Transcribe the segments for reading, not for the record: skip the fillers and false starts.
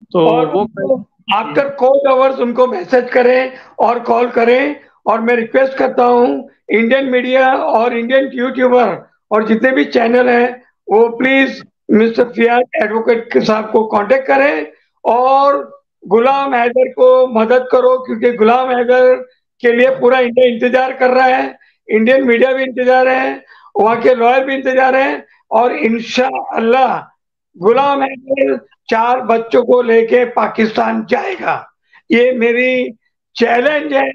तो और वो आफ्टर कोल्ड आवर्स उनको मैसेज करें और कॉल करें। और मैं रिक्वेस्ट करता हूं इंडियन मीडिया और इंडियन यूट्यूबर और जितने भी चैनल हैं वो प्लीज मिस्टर फियाज एडवोकेट के साहब को कांटेक्ट करें और गुलाम हैदर को मदद करो, क्योंकि गुलाम हैदर के लिए पूरा इंडिया इंतजार कर रहा है, इंडियन मीडिया भी इंतजार है, वहाँ के लॉयर भी इंतजार है। और इंशाअल्लाह गुलाम हैदर 4 बच्चों को लेके पाकिस्तान जाएगा। ये मेरी चैलेंज है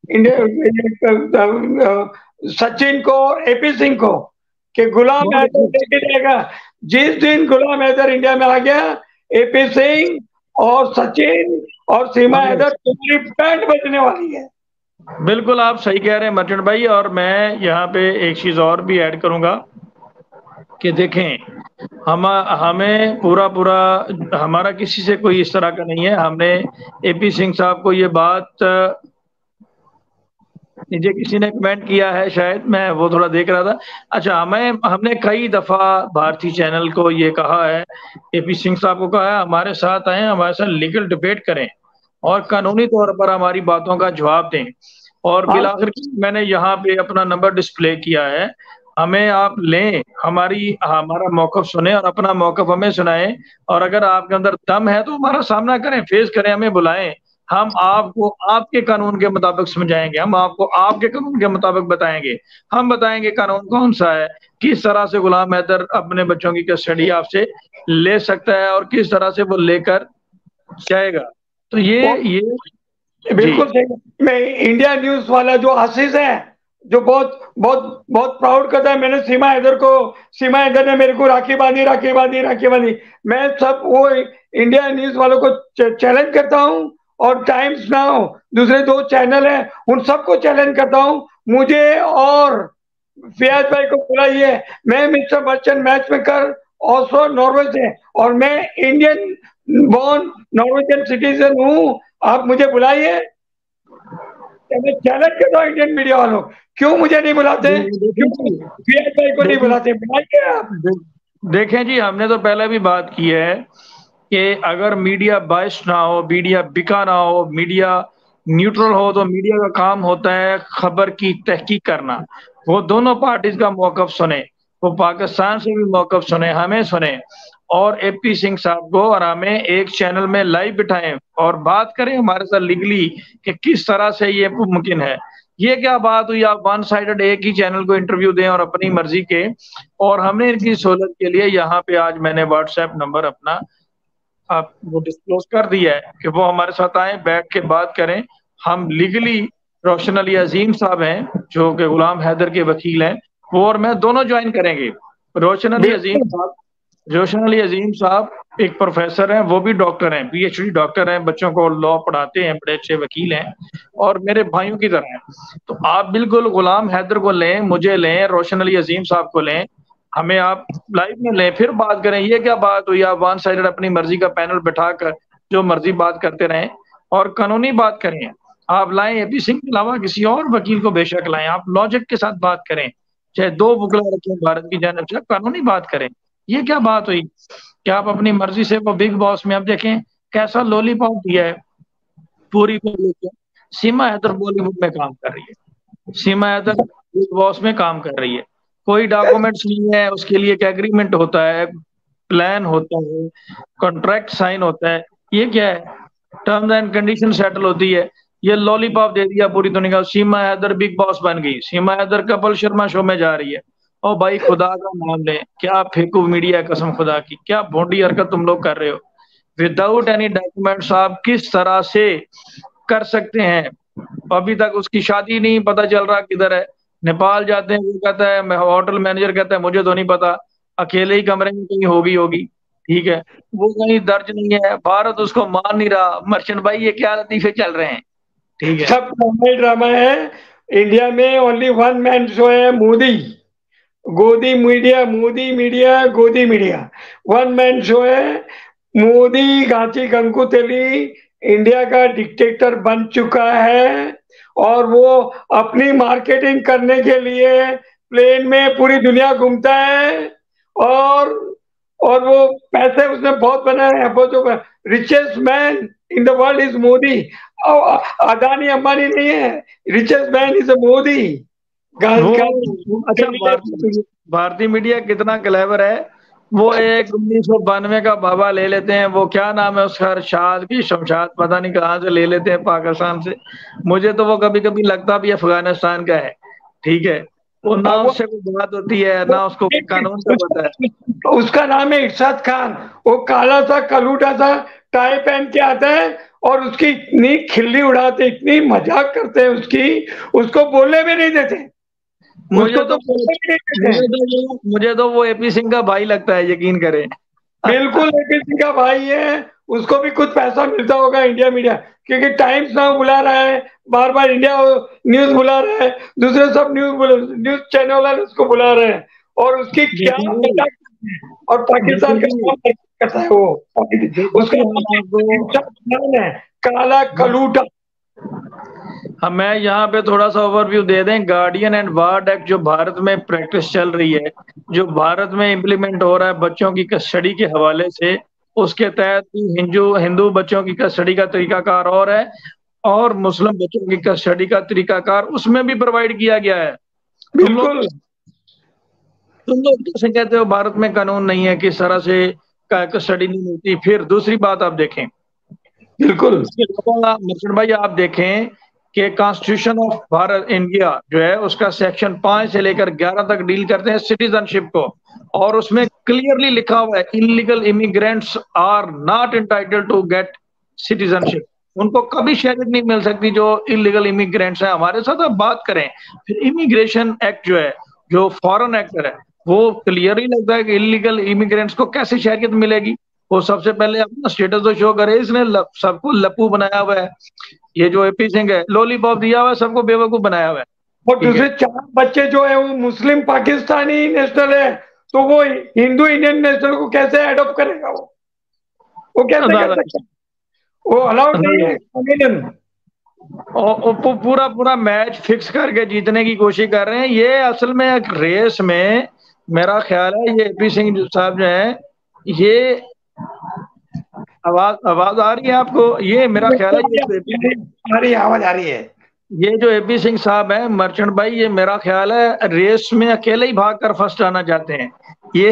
सचिन को और एपी सिंह को कि गुलाम बहुत हैदर अच्छी। लेके जाएगा। जिस दिन गुलाम हैदर इंडिया में आ गया, एपी सिंह और सचिन और सीमा हैदर तुम्हारी बैंड बजने वाली है। बिल्कुल आप सही कह रहे हैं मर्चेंट भाई, और मैं यहाँ पे एक चीज और भी ऐड करूंगा कि देखें, हमें पूरा पूरा हमारा किसी से कोई इस तरह का नहीं है। हमने एपी सिंह साहब को ये बात नीचे किसी ने कमेंट किया है, शायद मैं वो थोड़ा देख रहा था। अच्छा, हमने कई दफा भारतीय चैनल को ये कहा है, एपी सिंह साहब को कहा है हमारे साथ आए, हमारे साथ लीगल डिबेट करें और कानूनी तौर पर हमारी बातों का जवाब दें। और बिलाखिर मैंने यहाँ पे अपना नंबर डिस्प्ले किया है, हमें आप लें, हमारा मौकफ सुने और अपना मौकफ हमें सुनाएं। और अगर आपके अंदर दम है तो हमारा सामना करें, फेस करें, हमें बुलाएं। हम आपको आपके कानून के मुताबिक समझाएंगे, हम आपको आपके कानून के मुताबिक बताएंगे। हम बताएंगे कानून कौन सा है, किस तरह से गुलाम हैदर अपने बच्चों की कस्टडी आपसे ले सकता है और किस तरह से वो लेकर जाएगा। तो ये जी बिल्कुल सही। मैं इंडिया न्यूज वाला जो आशीष है, जो बहुत बहुत बहुत प्राउड करता है, मैंने सीमा हैदर ने मेरे को राखी बांधी राखी बांधी राखी बांधी। मैं सब वो इंडिया न्यूज वालों को चैलेंज करता हूँ और टाइम्स नाउ दूसरे 2 चैनल हैं उन सबको चैलेंज करता हूँ, मुझे और फियाज भाई को बुलाइए। मैं mister Bachchan match maker Oslo Norway से, और मैं इंडियन बॉर्न नॉर्वेजियन सिटीजन हूँ। आप मुझे बुलाइए। मैं चैलेंज करता हूँ इंडियन मीडिया वालों, क्यों मुझे नहीं बुलाते, क्यों फियाज भाई को नहीं देखें बुलाते, बुलाइए आप। देखें जी, हमने तो पहले भी बात की है कि अगर मीडिया बायस ना हो, मीडिया बिका ना हो, मीडिया न्यूट्रल हो, तो मीडिया का काम होता है खबर की तहकीक करना। वो दोनों पार्टीज का मौकफ सुने, वो पाकिस्तान से भी मौकफ सुने, हमें सुने, और एपी सिंह साहब को और हमें एक चैनल में लाइव बिठाएं और बात करें हमारे साथ लीगली कि किस तरह से ये मुमकिन है। ये क्या बात हुई आप वन साइडेड एक ही चैनल को इंटरव्यू दें और अपनी मर्जी के। और हमने इनकी सहूलत के लिए यहाँ पे आज मैंने व्हाट्सएप नंबर अपना आप वो डिस्क्लोज कर दिया है कि वो हमारे साथ आए, बैठ के बात करें। हम लीगली रोशन अली अजीम साहब हैं जो कि गुलाम हैदर के वकील हैं, वो और मैं दोनों ज्वाइन करेंगे। रोशन अली अजीम बिल्कुल साहब रोशन अली अजीम साहब एक प्रोफेसर हैं, वो भी डॉक्टर हैं, पीएचडी डॉक्टर हैं, बच्चों को लॉ पढ़ाते हैं, बड़े अच्छे वकील हैं और मेरे भाइयों की तरह हैं। तो आप बिल्कुल गुलाम हैदर को लें, मुझे लें, रोशन अली अजीम साहब को लें, हमें आप लाइव में लें, फिर बात करें। ये क्या बात हुई आप वन साइडेड अपनी मर्जी का पैनल बिठाकर जो मर्जी बात करते रहें, और कानूनी बात करें। आप लाएं एपी सिंह के अलावा किसी और वकील को बेशक लाएं, आप लॉजिक के साथ बात करें, चाहे 2 बुकला रखें भारत की जानिब से, कानूनी बात करें। ये क्या बात हुई कि आप अपनी मर्जी से वो बिग बॉस में, अब देखें कैसा लॉलीपॉप दिया है पूरी को लेकर। सीमा हैदर बॉलीवुड में काम कर रही है, सीमा हैदर बिग बॉस में काम कर रही है, कोई डॉक्यूमेंट्स नहीं है, उसके लिए एक एग्रीमेंट होता है, प्लान होता है, कॉन्ट्रैक्ट साइन होता है। ये क्या है, टर्म्स एंड कंडीशन सेटल होती है। ये लॉलीपॉप दे दिया पूरी दुनिया को, सीमा हैदर बिग बॉस बन गई, सीमा हैदर कपिल शर्मा शो में जा रही है। ओ भाई खुदा का नाम ले, क्या फेंकू मीडिया, कसम खुदा की, क्या भोंडी हरकत तुम लोग कर रहे हो। विदाउट एनी डॉक्यूमेंट्स आप किस तरह से कर सकते हैं। अभी तक उसकी शादी नहीं पता चल रहा किधर है, नेपाल जाते हैं, वो कहता है, मैं होटल मैनेजर कहता है मुझे तो नहीं पता, अकेले ही कमरे में कहीं होगी। ठीक है, वो कहीं दर्ज नहीं है, भारत उसको मान नहीं रहा। मर्चेंट भाई ये क्या लतीफे चल रहे हैं। ठीक है, सब ड्रामा है। इंडिया में ओनली वन मैन शो है, मोदी। मोदी मीडिया गोदी मीडिया, वन मैन शो है। मोदी घाटी कंकु तेली इंडिया का डिक्टेटर बन चुका है और वो अपनी मार्केटिंग करने के लिए प्लेन में पूरी दुनिया घूमता है। और वो पैसे उसने बहुत बनाए हैं, बहुत richest man in the world is Modi. Oh, Adani Ambani नहीं है, richest man is a Modi. वो अच्छा, भारतीय मीडिया कितना क्लेवर है। वो एक 1992 का बाबा ले लेते हैं, वो क्या नाम है उसका, अरशाद की शमशाद, पता नहीं कहाँ से ले लेते हैं, पाकिस्तान से। मुझे तो वो कभी कभी लगता भी अफगानिस्तान का है। ठीक है, वो ना उससे कोई बात होती है ना उसको कानून का पता है। उसका नाम है इरशाद खान। वो काला सा कलूटा सा टाई पहन के आता है और उसकी इतनी खिल्ली उड़ाते, इतनी मजाक करते हैं उसकी, उसको बोलने भी नहीं देते। मुझे तो वो एपी सिंह का भाई लगता है, यकीन करें। बिल्कुल एपी सिंह का भाई है। उसको भी कुछ पैसा मिलता होगा इंडिया मीडिया, क्योंकि टाइम्स नाउ बुला रहा है, बार बार इंडिया न्यूज बुला रहा है, दूसरे सब न्यूज चैनल वाले उसको बुला रहे हैं, और उसकी क्या और पाकिस्तान का नाम करता है वो, उसका नाम है काला कलूटा। मैं यहाँ पे थोड़ा सा ओवरव्यू दे दें। गार्डियन एंड वार्ड एक्ट जो भारत में प्रैक्टिस चल रही है, जो भारत में इम्प्लीमेंट हो रहा है बच्चों की कस्टडी के हवाले से, उसके तहत हिंदू बच्चों की कस्टडी का तरीकाकार और है, और मुस्लिम बच्चों की कस्टडी का तरीकाकार उसमें भी प्रोवाइड किया गया है। बिल्कुल। तुम लोग कैसे कहते हो भारत में कानून नहीं है, किस तरह से कस्टडी नहीं मिलती? फिर दूसरी बात आप देखें, बिल्कुल मर्चेंट भाई, आप देखें कि कॉन्स्टिट्यूशन ऑफ भारत इंडिया जो है उसका सेक्शन 5 से लेकर 11 तक डील करते हैं सिटीजनशिप को, और उसमें क्लियरली लिखा हुआ है illegal immigrants are not entitled to get citizenship. उनको कभी शहरियत नहीं मिल सकती जो इलीगल इमिग्रेंट्स हैं। हमारे साथ आप बात करें, फिर इमिग्रेशन एक्ट जो है, जो फॉरेन एक्ट है, वो क्लियरली लगता है कि इलीगल इमिग्रेंट्स को कैसे शहरियत मिलेगी। वो सबसे पहले अपना स्टेटस तो शो करे, इसने सबको लप्पू बनाया हुआ है। ये जो एपी सिंह है, लॉलीपॉप दिया हुआ है, सबको बेवकूफ बनाया हुआ है। और दूसरे 4 बच्चे जो है वो मुस्लिम पाकिस्तानी नेशनल है, तो वो हिंदू इंडियन नेशनल को कैसे एडॉप्ट करेगा? वो कैसे कर सकता है? वो अलाउड नहीं है। और पूरा मैच फिक्स करके जीतने की कोशिश कर रहे हैं। ये असल में एक रेस में मेरा ख्याल है, ये एपी सिंह साहब जो है, ये आवाज आ रही है आपको? ये मेरा ख्याल है, आवाज आ रही है। ये जो एपी सिंह साहब है मर्चेंट भाई, ये मेरा ख्याल है रेस में अकेले ही भागकर फर्स्ट आना चाहते हैं। ये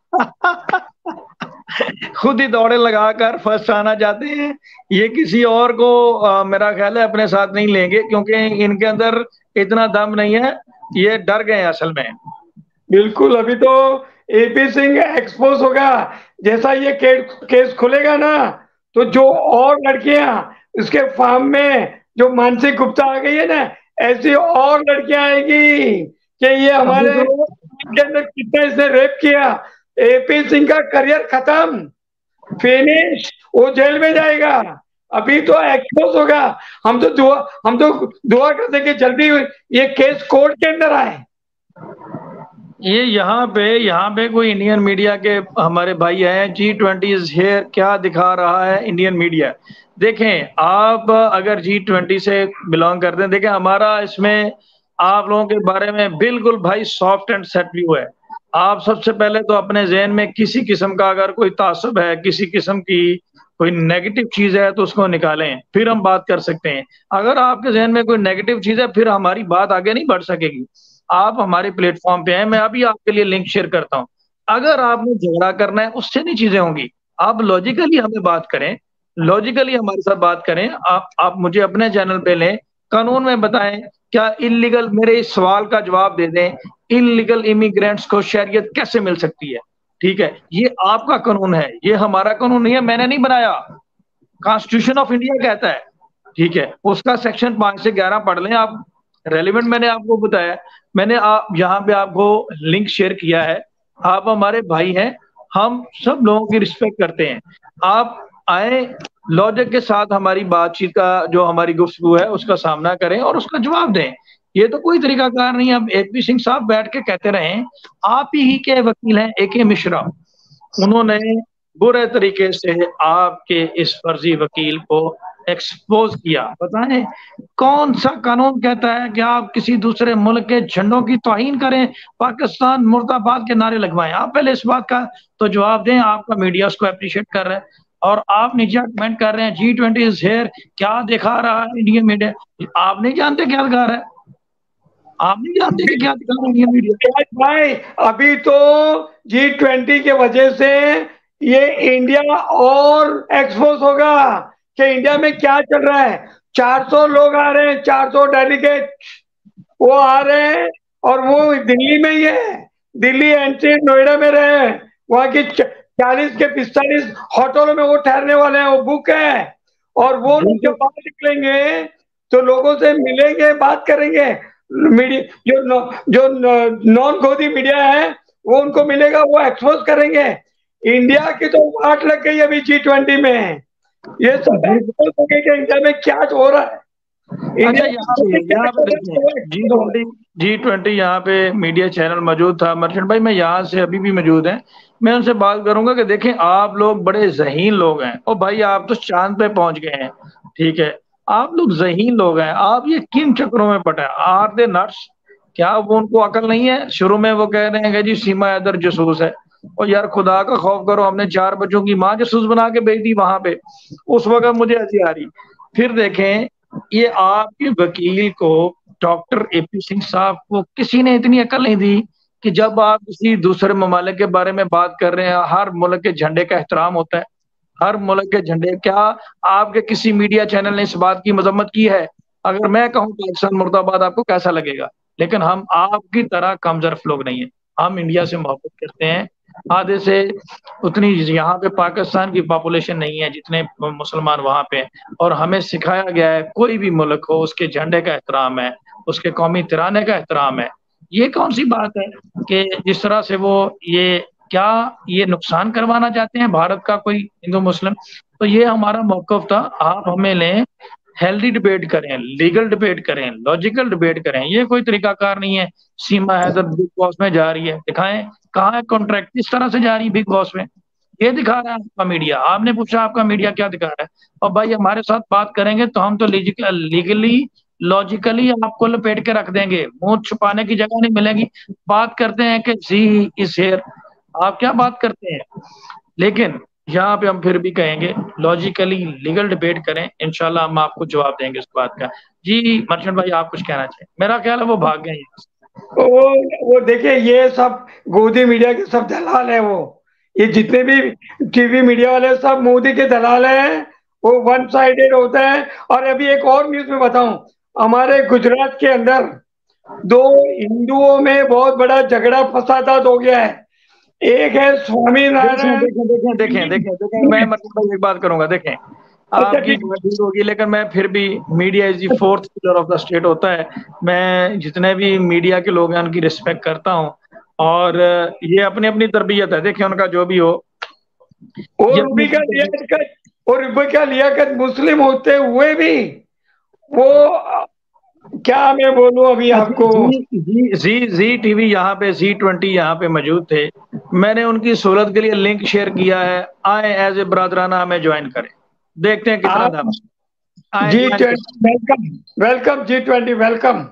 खुद ही दौड़े लगाकर फर्स्ट आना चाहते हैं। ये किसी और को मेरा ख्याल है अपने साथ नहीं लेंगे, क्योंकि इनके अंदर इतना दम नहीं है। ये डर गए असल में। बिल्कुल। अभी तो एपी सिंह एक्सपोज होगा, जैसा ये केस खुलेगा ना, तो जो और लड़कियां उसके फार्म में, जो मानसी गुप्ता आ गई है ना, ऐसी और लड़कियां आएगी कि ये हमारे के अंदर कितना इसने रेप किया। एपी सिंह का करियर खत्म, फिनिश, वो जेल में जाएगा। अभी तो एक्सपोज होगा। हम तो दुआ करते कि जल्दी ये केस कोर्ट के अंदर आए। ये यहाँ पे कोई इंडियन मीडिया के हमारे भाई हैं, G20 हेयर क्या दिखा रहा है इंडियन मीडिया। देखें, आप अगर G20 से बिलोंग करते हैं, देखें हमारा इसमें आप लोगों के बारे में बिल्कुल भाई सॉफ्ट एंड सेट व्यू है। आप सबसे पहले तो अपने जहन में किसी किस्म का अगर कोई तासुब है, किसी किस्म की कोई नेगेटिव चीज है, तो उसको निकालें, फिर हम बात कर सकते हैं। अगर आपके जहन में कोई नेगेटिव चीज है, फिर हमारी बात आगे नहीं बढ़ सकेगी। आप हमारे प्लेटफॉर्म पे हैं, मैं अभी आपके लिए लिंक शेयर करता हूं। अगर आपने झगड़ा करना है, उससे नहीं चीजें होंगी। आप लॉजिकली हमें बात करें, लॉजिकली हमारे साथ बात करें। आप मुझे अपने चैनल पे लें, कानून में बताएं क्या इलीगल, मेरे इस सवाल का जवाब दे दें, इलीगल इमिग्रेंट्स को शहरियत कैसे मिल सकती है? ठीक है, ये आपका कानून है, ये हमारा कानून नहीं है, मैंने नहीं बनाया, कॉन्स्टिट्यूशन ऑफ इंडिया कहता है। ठीक है, उसका सेक्शन 5 से 11 पढ़ लें आप। रेलिवेंट मैंने आपको बताया, मैंने यहाँ पे आपको लिंक शेयर किया है। आप हमारे भाई हैं, हम सब लोगों की रिस्पेक्ट करते हैं। आप आए, लॉजिक के साथ हमारी बातचीत का, जो हमारी गुफ्तगू है उसका सामना करें और उसका जवाब दें। ये तो कोई तरीकाकार नहीं है। अब एपी सिंह साहब बैठ के कहते रहे, आप ही के वकील हैं AK मिश्रा, उन्होंने बुरे तरीके से आपके इस फर्जी वकील को एक्सपोज किया। बताएं कौन सा कानून कहता है कि आप किसी दूसरे मुल्क के झंडों की तौहीन करें, पाकिस्तान मुर्दाबाद के नारे लगवाएं? आप पहले इस बात का तो जवाब दें। आपका मीडिया उसको अप्रिशिएट कर रहा है। और आप नीचे कमेंट कर रहे हैं G20 इज हियर, क्या दिखा रहा है इंडियन मीडिया। आप नहीं जानते क्या दिखा रहा है, आप नहीं जानते कि क्या दिखा रहा है इंडियन मीडिया। भाई अभी तो G20 के वजह से ये इंडिया और एक्सपोज होगा कि इंडिया में क्या चल रहा है। 400 लोग आ रहे हैं, 400 डेलीगेट वो आ रहे हैं, और वो दिल्ली में ही है, दिल्ली एनसी नोएडा में रहे, वहां की 40 के 45 होटलों में वो ठहरने वाले हैं, वो बुक है। और वो लोग जब बाहर निकलेंगे तो लोगों से मिलेंगे, बात करेंगे। मीडिया जो नॉन गोदी मीडिया है वो उनको मिलेगा, वो एक्सपोज करेंगे। इंडिया की तो वाट लग गई अभी G20 में, ये सब एक्सपोज हो गई कि इंडिया में क्या हो रहा है। अच्छा, यहाँ पे देखिए G20 यहाँ पे मीडिया चैनल मौजूद था। मर्चेंट भाई मैं यहाँ से अभी भी मौजूद हैं, मैं उनसे बात करूंगा कि देखें आप लोग बड़े ज़हीन लोग हैं, और भाई आप तो चांद पे पहुंच गए हैं, ठीक है, आप लोग ज़हीन लोग हैं, आप ये किन चक्करों में पटे, आर दे नट्स, क्या वो उनको अकल नहीं है। शुरू में वो कह रहे हैं कि जी सीमा हैदर जासूस है, और यार खुदा का खौफ करो, हमने 4 बच्चों की माँ जासूस बना के भेज दी वहां पे, उस वक्त मुझे हंसी आ रही। फिर देखें ये आपके वकील को, डॉक्टर AP सिंह साहब को किसी ने इतनी अकल नहीं दी कि जब आप किसी दूसरे ममालिक के बारे में बात कर रहे हैं, हर मुल्क के झंडे का एहतराम होता है, हर मुल्क के झंडे, क्या आपके किसी मीडिया चैनल ने इस बात की मजम्मत की है। अगर मैं कहूँ पाकिस्तान मुर्दाबाद आपको कैसा लगेगा, लेकिन हम आपकी तरह कमजोर लोग नहीं है, हम इंडिया से मोहब्बत करते हैं। आधे से उतनी यहाँ पे पाकिस्तान की पॉपुलेशन नहीं है जितने मुसलमान वहां पे, और हमें सिखाया गया है कोई भी मुल्क हो उसके झंडे का एहतराम है, उसके कौमी तिराने का एहतराम है। ये कौन सी बात है कि जिस तरह से वो क्या ये नुकसान करवाना चाहते हैं भारत का कोई हिंदू मुस्लिम। तो ये हमारा मौकफ था, आप हमें लें, हेल्दी डिबेट करें, लीगल डिबेट करें, लॉजिकल डिबेट करें, ये कोई तरीकाकार नहीं है। सीमा हैदर बिग बॉस में जा रही है, दिखाएं कहाँ है कॉन्ट्रैक्ट, किस तरह से जा रही है बिग बॉस में, ये दिखा रहा है आपका मीडिया। आपने पूछा आपका मीडिया क्या दिखा रहा है, और भाई हमारे साथ बात करेंगे तो हम तो लीगली लॉजिकली आपको लपेट के रख देंगे, मुंह छुपाने की जगह नहीं मिलेगी। बात करते हैं कि जी इज हियर, आप क्या बात करते हैं। लेकिन यहाँ पे हम फिर भी कहेंगे लॉजिकली लीगल डिबेट करें, इंशाल्लाह हम आपको जवाब देंगे इस बात का। जी मर्चेंट भाई आप कुछ कहना चाहिए, मेरा ख्याल है वो भाग गए हैं। वो देखिए, ये सब गोदी मीडिया के सब दलाल है। वो ये जितने भी टीवी मीडिया वाले सब मोदी के दलाल हैं, वो वन साइडेड होता है। और अभी एक और न्यूज में बताऊं, हमारे गुजरात के अंदर 2 हिंदुओं में बहुत बड़ा झगड़ा फसादात हो गया है। एक है स्वामी नारायण। देखें मैं मतलब भाई एक बात करूंगा, देखें आपकी ठीक होगी, लेकिन मैं फिर भी, media is the 4th pillar of the state होता है। मैं जितने भी मीडिया के लोग हैं उनकी रिस्पेक्ट करता हूँ, और ये अपनी अपनी तरबियत है, देखें उनका जो भी हो। और रुबिका लियाकत मुस्लिम होते हुए भी वो, क्या मैं बोलूं अभी आपको। जी टीवी यहाँ पे G20 यहाँ पे मौजूद थे, मैंने उनकी सहूलत के लिए लिंक शेयर किया है, आए एज ए ब्रादराना हमें ज्वाइन करें, देखते हैं कितना दम। Welcome welcome G20 welcome.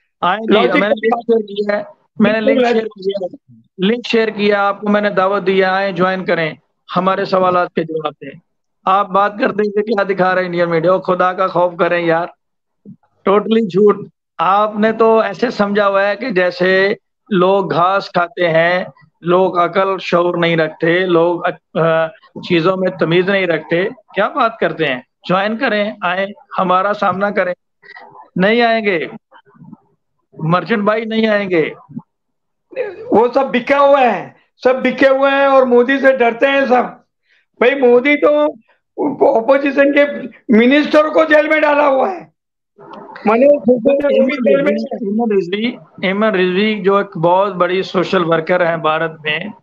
मैंने लिंक शेयर किया आपको, मैंने दावत दिया, आए ज्वाइन करें, हमारे सवाल के जवाब दें। आप बात करते हैं क्या दिखा रहे हैं इंडियन मीडिया, खुदा का खौफ करें यार, टोटली झूठ। आपने तो ऐसे समझा हुआ है कि जैसे लोग घास खाते हैं, लोग अकल शऊर नहीं रखते, लोग चीजों में तमीज नहीं रखते, क्या बात करते हैं। ज्वाइन करें, आए, हमारा सामना करें। नहीं आएंगे मर्चेंट भाई, नहीं आएंगे, वो सब बिका हुआ है, सब बिके हुए हैं और मोदी से डरते हैं सब। भाई मोदी तो ऑपोजिशन के मिनिस्टर को जेल में डाला हुआ है। एमन रिजवी जो एक बहुत बड़ी सोशल वर्कर है भारत में,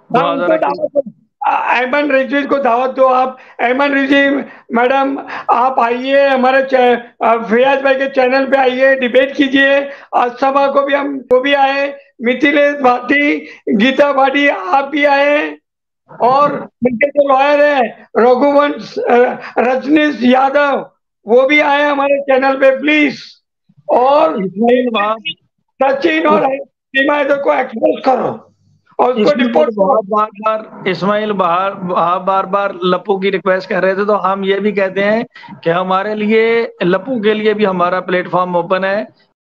ऐमन रिजवी को दावत दो आप। ऐमन रिजवी मैडम आप आइए, हमारे फैयाज भाई के चैनल पे आइए, डिबेट कीजिए। आज सभा को भी हम वो भी आए, मिथिलेश भाटी, गीता भाटी आप भी आए, और उनके जो लॉयर है रघुवंश रजनीश यादव वो भी आए हमारे चैनल पे प्लीज। और सचिन और सीमा हैदर को एक्सपोज करो, और उसको डिपोर्ट करो। इस्माइल बार बार लप्पू की रिक्वेस्ट कर रहे थे, तो हम ये भी कहते हैं कि हमारे लिए, लप्पू के लिए भी हमारा प्लेटफॉर्म ओपन है।